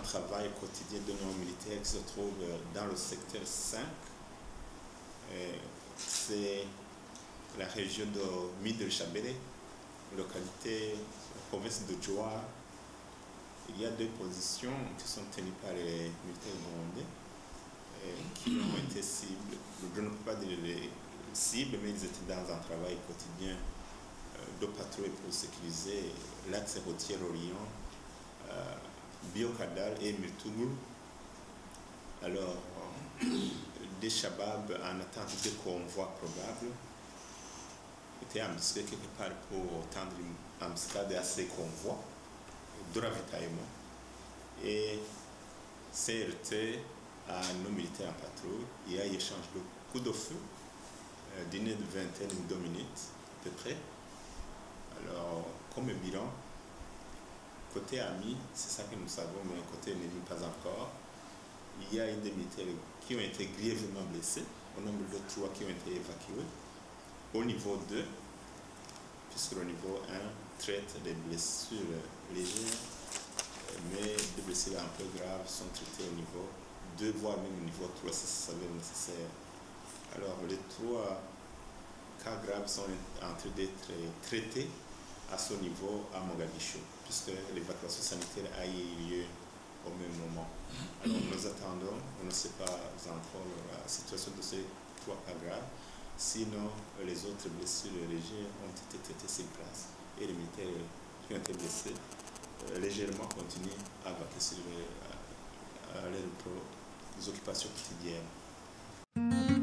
travail quotidien de nos militaires qui se trouve dans le secteur 5. C'est la région de Midel-Chabere, localité, province de Djoa. Il y a deux positions qui sont tenues par les militaires burundais qui ont été cibles. Je ne peux pas dire les cibles, mais ils étaient dans un travail quotidien de patrouille pour sécuriser l'axe routier Orient, Biokadal et Mirtougou. Alors, des Shabab en attente de convois probables étaient embusqués quelque part pour tendre une embuscade à ces convois de ravitaillement et s'est heurté à nos militaires en patrouille. Il y a eu échange de coups de feu d'une vingtaine de minutes à peu près. Alors, comme bilan, côté ami, c'est ça que nous savons, mais côté ennemi, pas encore. Il y a des militaires qui ont été grièvement blessés, au nombre de 3 qui ont été évacués. Au niveau 2, puisque le niveau 1 traite des blessures légères, mais des blessures un peu graves sont traitées au niveau 2, voire même au niveau 3 si ça s'avère nécessaire. Alors, les 3 cas graves sont en train d'être traités à ce niveau à Mogadiscio, puisque l'évacuation sanitaire a eu lieu au même moment. Alors nous attendons, on ne sait pas encore la situation de ces 3 cas graves, sinon les autres blessures légères ont été traitées sur place et les militaires qui ont été blessés légèrement continuent à vaquer sur leurs occupations quotidiennes.